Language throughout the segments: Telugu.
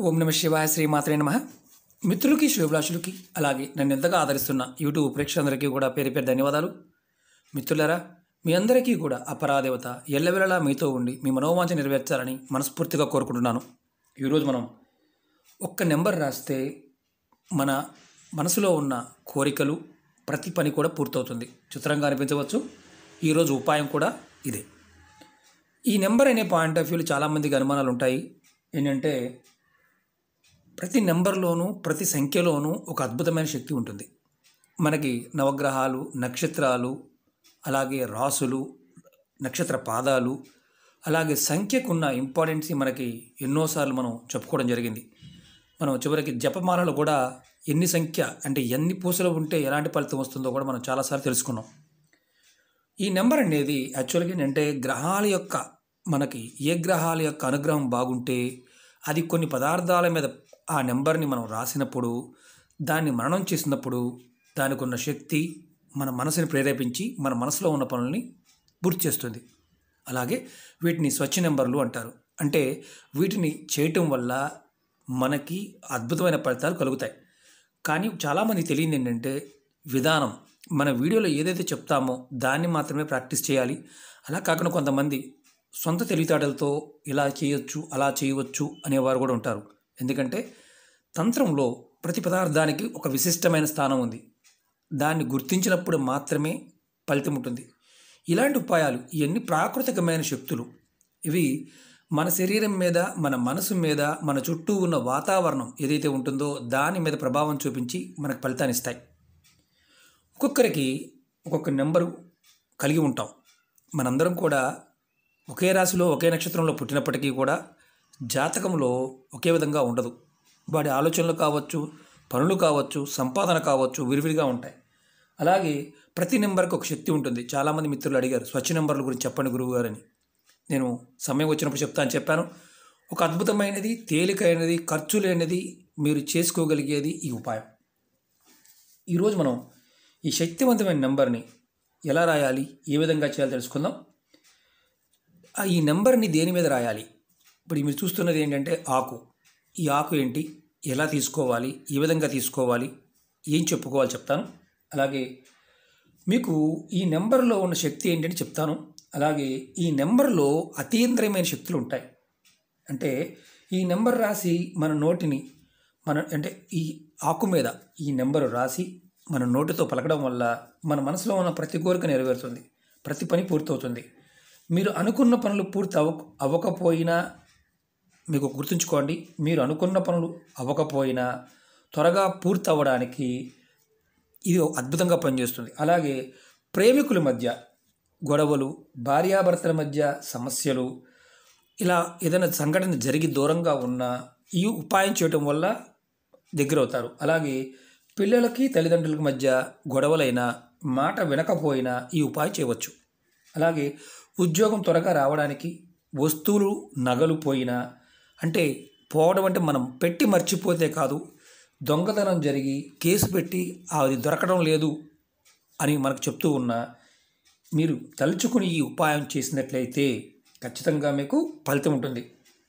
ఓం నమ శివాయ శ్రీమాత్రే నమః. మిత్రులకి శ్రేభిలాషులకి అలాగే నన్ను ఎంతగా ఆదరిస్తున్న యూట్యూబ్ ప్రేక్షకులందరికీ కూడా పేరు పేరు ధన్యవాదాలు. మిత్రులారా, మీ అందరికీ కూడా అపరాదేవత ఎల్లవెల్లలా మీతో ఉండి మీ మనోవాంఛ నెరవేర్చాలని మనస్ఫూర్తిగా కోరుకుంటున్నాను. ఈరోజు మనం ఒక్క నెంబర్ రాస్తే మన మనసులో ఉన్న కోరికలు ప్రతి పని కూడా పూర్తవుతుంది. చిత్రంగా అనిపించవచ్చు. ఈరోజు ఉపాయం కూడా ఇదే. ఈ నెంబర్ అనే పాయింట్ ఆఫ్ వ్యూలో చాలామందికి అనుమానాలు ఉంటాయి. ఏంటంటే ప్రతి నెంబర్లోనూ ప్రతి సంఖ్యలోనూ ఒక అద్భుతమైన శక్తి ఉంటుంది. మనకి నవగ్రహాలు, నక్షత్రాలు, అలాగే రాసులు, నక్షత్ర పాదాలు, అలాగే సంఖ్యకున్న ఇంపార్టెన్స్ మనకి ఎన్నోసార్లు మనం చెప్పుకోవడం జరిగింది. మనం చివరికి జపమాలలో కూడా ఎన్ని సంఖ్య అంటే ఎన్ని పూసలు ఉంటే ఎలాంటి ఫలితం వస్తుందో కూడా మనం చాలాసార్లు తెలుసుకున్నాం. ఈ నెంబర్ అనేది యాక్చువల్గా ఏంటంటే గ్రహాల యొక్క మనకి ఏ గ్రహాల యొక్క అనుగ్రహం బాగుంటే అది కొన్ని పదార్థాల మీద ఆ నెంబర్ని మనం రాసినప్పుడు, దాన్ని మననం చేసినప్పుడు దానికి ఉన్న శక్తి మన మనసుని ప్రేరేపించి మన మనసులో ఉన్న పనుల్ని పూర్తి చేస్తుంది. అలాగే వీటిని స్వచ్ఛ నెంబర్లు అంటారు. అంటే వీటిని చేయటం వల్ల మనకి అద్భుతమైన ఫలితాలు కలుగుతాయి. కానీ చాలామంది తెలియదు ఏంటంటే విధానం. మన వీడియోలో ఏదైతే చెప్తామో దాన్ని మాత్రమే ప్రాక్టీస్ చేయాలి. అలా కాకుండా కొంతమంది సొంత తెలివితేటలతో ఇలా చేయొచ్చు అలా చేయవచ్చు అనేవారు కూడా ఉంటారు. ఎందుకంటే తంత్రంలో ప్రతి పదార్థానికి ఒక విశిష్టమైన స్థానం ఉంది. దాన్ని గుర్తించినప్పుడు మాత్రమే ఫలితం ఉంటుంది. ఇలాంటి ఉపాయాలు ఇవన్నీ ప్రాకృతికమైన శక్తులు. ఇవి మన శరీరం మీద, మన మనసు మీద, మన చుట్టూ ఉన్న వాతావరణం ఏదైతే ఉంటుందో దాని మీద ప్రభావం చూపించి మనకు ఫలితాన్ని ఇస్తాయి. ఒక్కొక్కరికి ఒక్కొక్క నెంబరు కలిగి ఉంటాం. మనందరం కూడా ఒకే రాశిలో ఒకే నక్షత్రంలో పుట్టినప్పటికీ కూడా జాతకంలో ఒకే విధంగా ఉండదు. వాడి ఆలోచనలు కావచ్చు, పనులు కావచ్చు, సంపాదన కావచ్చు విరివిరిగా ఉంటాయి. అలాగే ప్రతి నెంబర్కి ఒక శక్తి ఉంటుంది. చాలామంది మిత్రులు అడిగారు స్వచ్ఛ నెంబర్ల గురించి చెప్పండి గురువు గారని. నేను సమయం వచ్చినప్పుడు చెప్తాను చెప్పాను. ఒక అద్భుతమైనది, తేలికైనది, ఖర్చు లేనిది, మీరు చేసుకోగలిగేది ఈ ఉపాయం. ఈరోజు మనం ఈ శక్తివంతమైన నెంబర్ని ఎలా రాయాలి, ఏ విధంగా చేయాలో తెలుసుకుందాం. ఈ నెంబర్ని దేని మీద రాయాలి? ఇప్పుడు మీరు చూస్తున్నది ఏంటంటే ఆకు. ఈ ఆకు ఏంటి, ఎలా తీసుకోవాలి, ఏ విధంగా తీసుకోవాలి, ఏం చెప్పుకోవాలి చెప్తాను. అలాగే మీకు ఈ నెంబర్లో ఉన్న శక్తి ఏంటని చెప్తాను. అలాగే ఈ నెంబర్లో అతీంద్రియమైన శక్తులు ఉంటాయి. అంటే ఈ నెంబర్ రాసి మన నోటిని అంటే ఈ ఆకు మీద ఈ నెంబరు రాసి మన నోటితో పలకడం వల్ల మన మనసులో ఉన్న ప్రతి కోరిక నెరవేరుతుంది, ప్రతి పని పూర్తవుతుంది. మీరు అనుకున్న పనులు పూర్తి అవ్వకపోయినా మీకు గుర్తుంచుకోండి, మీరు అనుకున్న పనులు అవ్వకపోయినా త్వరగా పూర్తి అవ్వడానికి ఇది అద్భుతంగా పనిచేస్తుంది. అలాగే ప్రేమికుల మధ్య గొడవలు, భార్యాభర్తల మధ్య సమస్యలు, ఇలా ఏదైనా సంఘటన జరిగి దూరంగా ఉన్నా ఈ ఉపాయం చేయటం వల్ల దగ్గరవుతారు. అలాగే పిల్లలకి తల్లిదండ్రులకి మధ్య గొడవలైనా, మాట వినకపోయినా ఈ ఉపాయం చేయవచ్చు. అలాగే ఉద్యోగం త్వరగా రావడానికి, వస్తువులు నగలు పోయినా, అంటే పోవడం అంటే మనం పెట్టి మర్చిపోతే కాదు, దొంగతనం జరిగి కేసు పెట్టి అది దొరకడం లేదు అని మనకు చెప్తూ ఉన్నా మీరు తలుచుకుని ఈ ఉపాయం చేసినట్లయితే ఖచ్చితంగా మీకు ఫలితం ఉంటుంది.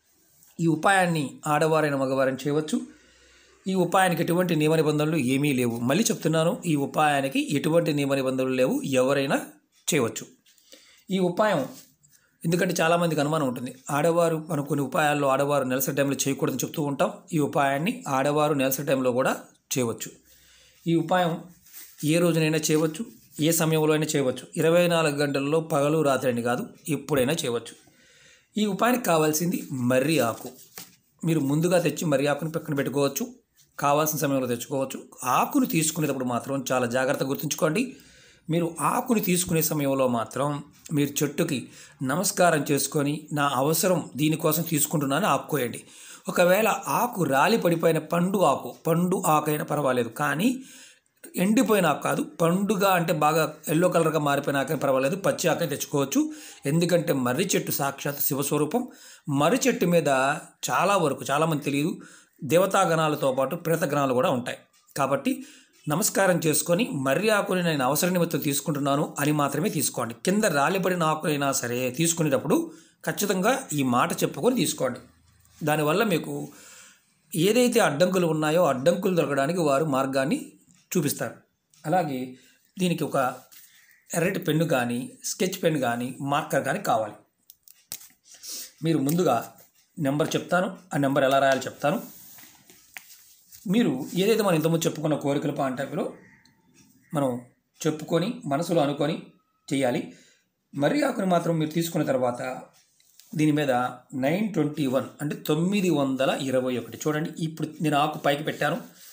ఈ ఉపాయాన్ని ఆడవారైన మగవారైన చేయవచ్చు. ఈ ఉపాయానికి ఎటువంటి నియమ నిబంధనలు ఏమీ లేవు. మళ్ళీ చెప్తున్నాను, ఈ ఉపాయానికి ఎటువంటి నియమ నిబంధనలు లేవు, ఎవరైనా చేయవచ్చు ఈ ఉపాయం. ఎందుకంటే చాలామందికి అనుమానం ఉంటుంది, ఆడవారు మనం కొన్ని ఉపాయాల్లో ఆడవారు నెలసరి టైంలో చేయకూడదని చెప్తూ ఉంటాం. ఈ ఉపాయాన్ని ఆడవారు నెలసరి టైంలో కూడా చేయవచ్చు. ఈ ఉపాయం ఏ రోజునైనా చేయవచ్చు, ఏ సమయంలో అయినా చేయవచ్చు. 24 గంటల్లో పగలు రాత్రి అని కాదు, ఎప్పుడైనా చేయవచ్చు. ఈ ఉపాయానికి కావాల్సింది మర్రి ఆకు. మీరు ముందుగా తెచ్చి మర్రి ఆకుని పక్కన పెట్టుకోవచ్చు, కావాల్సిన సమయంలో తెచ్చుకోవచ్చు. ఆకును తీసుకునేటప్పుడు మాత్రం చాలా జాగ్రత్తగా గుర్తుంచుకోండి. మీరు ఆకుని తీసుకునే సమయంలో మాత్రం మీరు చెట్టుకి నమస్కారం చేసుకొని నా అవసరం దీనికోసం తీసుకుంటున్నాను ఆపుకోయండి. ఒకవేళ ఆకు రాలి పడిపోయిన పండు ఆకు అయినా పర్వాలేదు, కానీ ఎండిపోయిన ఆకు కాదు, పండుగ అంటే బాగా ఎల్లో కలర్గా మారిపోయిన ఆకైనా పర్వాలేదు, పచ్చి ఆకైనా తెచ్చుకోవచ్చు. ఎందుకంటే మర్రి చెట్టు సాక్షాత్ శివస్వరూపం. మర్రి చెట్టు మీద చాలామంది తెలియదు, దేవతాగణాలతో పాటు ప్రేతగణాలు కూడా ఉంటాయి. కాబట్టి నమస్కారం చేసుకొని మర్రి ఆకుని నేను అవసర నిమిత్తం తీసుకుంటున్నాను అని మాత్రమే తీసుకోండి. కింద రాలిపడిన ఆకులైనా సరే తీసుకునేటప్పుడు ఖచ్చితంగా ఈ మాట చెప్పుకొని తీసుకోండి. దానివల్ల మీకు ఏదైతే అడ్డంకులు ఉన్నాయో అడ్డంకులు దొరకడానికి వారు మార్గాన్ని చూపిస్తారు. అలాగే దీనికి ఒక ఎర్రటి పెన్ను కానీ స్కెచ్ పెన్ కానీ మార్కర్ కానీ కావాలి. మీరు ముందుగా నెంబర్ చెప్తాను, ఆ నెంబర్ ఎలా రాయాలో చెప్తాను. మీరు ఏదైతే మనం ఇంతకుముందు చెప్పుకున్న కోరికల పాయింట్ ఆఫ్ వ్యూలో మనం చెప్పుకొని మనసులో అనుకొని చేయాలి. మర్రి ఆకుని మాత్రం మీరు తీసుకున్న తర్వాత దీని మీద 921 అంటే 921 చూడండి. ఇప్పుడు నేను ఆకు పైకి పెట్టాను,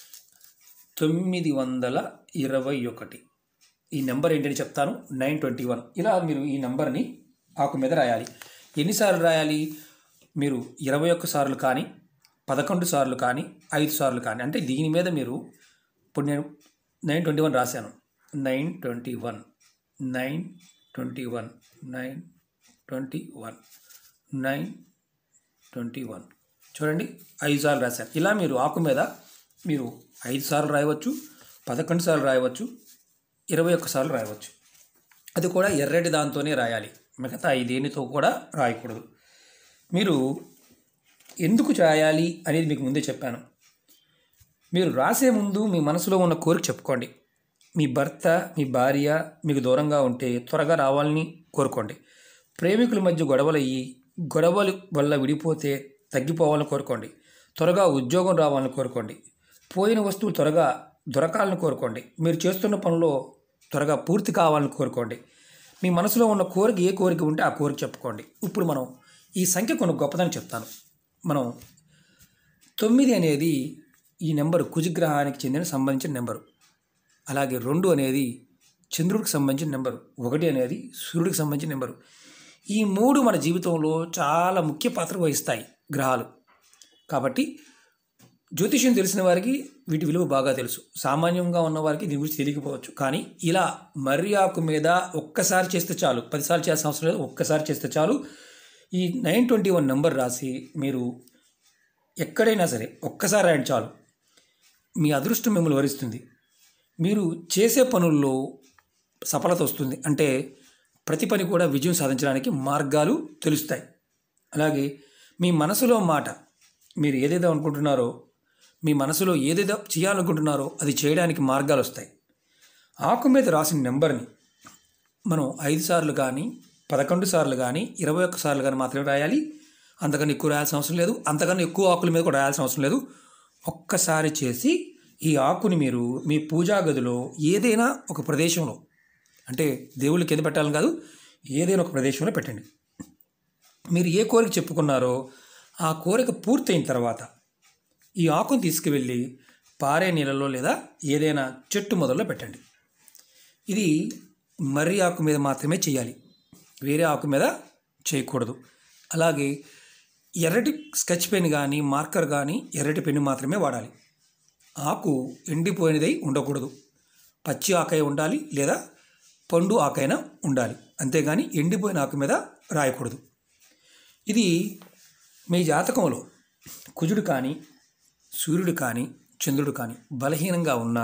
921. ఈ నెంబర్ ఏంటని చెప్తాను, 921. ఇలా మీరు ఈ నెంబర్ని ఆకు మీద రాయాలి. ఎన్నిసార్లు రాయాలి? మీరు 21 సార్లు కానీ 11 సార్లు కానీ 5 సార్లు కానీ, అంటే దీని మీద మీరు ఇప్పుడు నేను 921 రాశాను. 921 921 921 921 చూడండి, 5 సార్లు రాశాను. ఇలా మీరు ఆకు మీద మీరు 5 సార్లు రాయవచ్చు, 11 సార్లు రాయవచ్చు, 21 సార్లు రాయవచ్చు. అది కూడా ఎర్రటి దాంతోనే రాయాలి, మిగతా దేనితో కూడా రాయకూడదు. మీరు ఎందుకు రాయాలి అనేది మీకు ముందే చెప్పాను. మీరు రాసే ముందు మీ మనసులో ఉన్న కోరిక చెప్పుకోండి. మీ భర్త మీ భార్య మీకు దూరంగా ఉంటే త్వరగా రావాలని కోరుకోండి. ప్రేమికుల మధ్య గొడవల వల్ల విడిపోతే తగ్గిపోవాలని కోరుకోండి. త్వరగా ఉద్యోగం రావాలని కోరుకోండి. పోయిన వస్తువులు త్వరగా దొరకాలని కోరుకోండి. మీరు చేస్తున్న పనిలో త్వరగా పూర్తి కావాలని కోరుకోండి. మీ మనసులో ఉన్న కోరిక ఏ కోరిక ఉంటే ఆ కోరిక చెప్పుకోండి. ఇప్పుడు మనం ఈ సంఖ్య కొన్ని గొప్పదని చెప్తాను. మనం 9 అనేది ఈ నెంబరు కుజగ్రహానికి సంబంధించిన నెంబరు. అలాగే 2 అనేది చంద్రుడికి సంబంధించిన నెంబరు, 1 అనేది సూర్యుడికి సంబంధించిన నెంబరు. ఈ 3 మన జీవితంలో చాలా ముఖ్య పాత్ర వహిస్తాయి గ్రహాలు. కాబట్టి జ్యోతిష్యం తెలిసిన వారికి వీటి విలువ బాగా తెలుసు. సామాన్యంగా ఉన్న వారికి దీని గురించి తెలియకపోవచ్చు. కానీ ఇలా మర్రి ఆకు మీద ఒక్కసారి చేస్తే చాలు, 10 సార్లు చేయాల్సిన అవసరం లేదు, ఒక్కసారి చేస్తే చాలు. ఈ 921 నెంబర్ రాసి మీరు ఎక్కడైనా సరే ఒక్కసారి రాయండి చాలు. మీ అదృష్టం మిమ్మల్ని వరిస్తుంది. మీరు చేసే పనుల్లో సఫలత వస్తుంది. అంటే ప్రతి పని కూడా విజయం సాధించడానికి మార్గాలు తెలుస్తాయి. అలాగే మీ మనసులో మాట, మీరు ఏదైతే అనుకుంటున్నారో, మీ మనసులో ఏదైతే చేయాలనుకుంటున్నారో అది చేయడానికి మార్గాలు వస్తాయి. ఆకు మీద రాసిన నెంబర్ని మనం 5 సార్లు కానీ 11 సార్లు కానీ 21 సార్లు కానీ మాత్రమే రాయాలి. అంతకన్నా ఎక్కువ రాయాల్సిన అవసరం లేదు. అంతకన్నా ఎక్కువ ఆకుల మీద కూడా రాయాల్సిన అవసరం లేదు. ఒక్కసారి చేసి ఈ ఆకుని మీరు మీ పూజా గదిలో ఏదైనా ఒక ప్రదేశంలో, అంటే దేవుళ్ళకి కింద పెట్టాలని కాదు, ఏదైనా ఒక ప్రదేశంలో పెట్టండి. మీరు ఏ కోరిక చెప్పుకున్నారో ఆ కోరిక పూర్తయిన తర్వాత ఈ ఆకుని తీసుకువెళ్ళి పారే నీళ్ళలో లేదా ఏదైనా చెట్టు మొదల్లో పెట్టండి. ఇది మర్రి ఆకు మీద మాత్రమే చేయాలి, వేరే ఆకు మీద చేయకూడదు. అలాగే ఎర్రటి స్కెచ్ పెన్ కానీ మార్కర్ కానీ ఎర్రటి పెన్ను మాత్రమే వాడాలి. ఆకు ఎండిపోయినదై ఉండకూడదు, పచ్చి ఆకై ఉండాలి లేదా పండు ఆకైనా ఉండాలి. అంతేగాని ఎండిపోయిన ఆకు మీద రాయకూడదు. ఇది మీ జాతకంలో కుజుడు కానీ సూర్యుడు కానీ చంద్రుడు కానీ బలహీనంగా ఉన్న,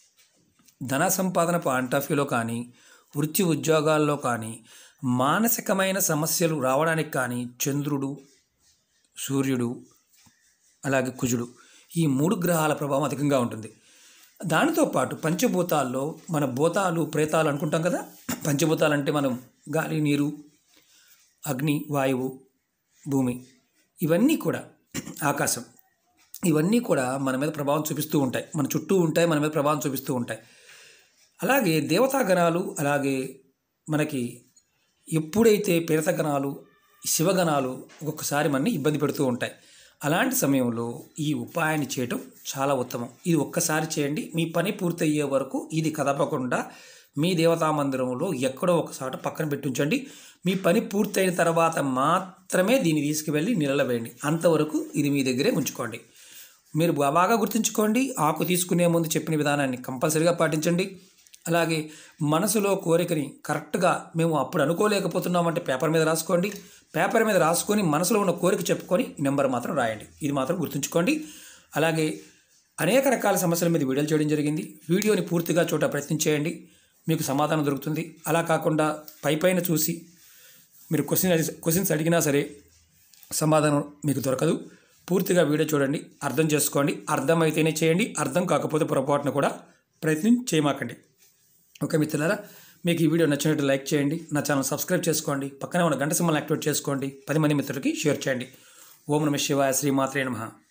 ధన సంపాదన పాయింట్ ఆఫ్ వ్యూలో కానీ వృత్తి ఉద్యోగాల్లో కానీ మానసికమైన సమస్యలు రావడానికి కానీ చంద్రుడు సూర్యుడు అలాగే కుజుడు ఈ 3 గ్రహాల ప్రభావం అధికంగా ఉంటుంది. దానితో పాటు పంచభూతాల్లో మన భూతాలు ప్రేతాలు అనుకుంటాం కదా. పంచభూతాలు అంటే మనం గాలి, నీరు, అగ్ని, వాయువు, భూమి, ఇవన్నీ కూడా ఆకాశం, ఇవన్నీ కూడా మన మీద ప్రభావం చూపిస్తూ ఉంటాయి, మన చుట్టూ ఉంటాయి, మన మీద ప్రభావం చూపిస్తూ ఉంటాయి. అలాగే దేవతాగణాలు, అలాగే మనకి ఎప్పుడైతే ప్రేతగణాలు, శివగణాలు ఒక్కొక్కసారి మనని ఇబ్బంది పెడుతూ ఉంటాయి. అలాంటి సమయంలో ఈ ఉపాయాన్ని చేయటం చాలా ఉత్తమం. ఇది ఒక్కసారి చేయండి, మీ పని పూర్తయ్యే వరకు ఇది కదపకుండా మీ దేవతా మందిరంలో ఎక్కడో ఒకసారి పక్కన పెట్టించండి. మీ పని పూర్తయిన తర్వాత మాత్రమే దీన్ని తీసుకువెళ్ళి నీళ్ళలో వేయండి. అంతవరకు ఇది మీ దగ్గరే ఉంచుకోండి. మీరు బాగా గుర్తుంచుకోండి, ఆకు తీసుకునే ముందు చెప్పిన విధానాన్ని కంపల్సరీగా పాటించండి. అలాగే మనసులో కోరికని కరెక్ట్గా మేము అప్పుడు అనుకోలేకపోతున్నామంటే పేపర్ మీద రాసుకోండి. పేపర్ మీద రాసుకొని మనసులో ఉన్న కోరిక చెప్పుకొని నెంబర్ మాత్రం రాయండి. ఇది మాత్రం గుర్తుంచుకోండి. అలాగే అనేక రకాల సమస్యల మీద వీడియోలు చేయడం జరిగింది. వీడియోని పూర్తిగా చూడ ప్రయత్నించేయండి, మీకు సమాధానం దొరుకుతుంది. అలా కాకుండా పైన చూసి మీరు క్వశ్చన్స్ అడిగినా సరే సమాధానం మీకు దొరకదు. పూర్తిగా వీడియో చూడండి, అర్థం చేసుకోండి. అర్థమైతేనే చేయండి, అర్థం కాకపోతే పొరపాటును కూడా ప్రయత్నం చేయమాకండి. ఓకే మిత్రులారా, మీకు ఈ వీడియో నచ్చినట్టు లైక్ చేయండి, నా ఛానల్ సబ్స్క్రైబ్ చేసుకోండి, పక్కనే ఉన్న గంట సింబల్ని యాక్టివేట్ చేసుకోండి, 10 మంది మిత్రులకి షేర్ చేయండి. ఓం నమః శివాయ, శ్రీమాత్రే నమః.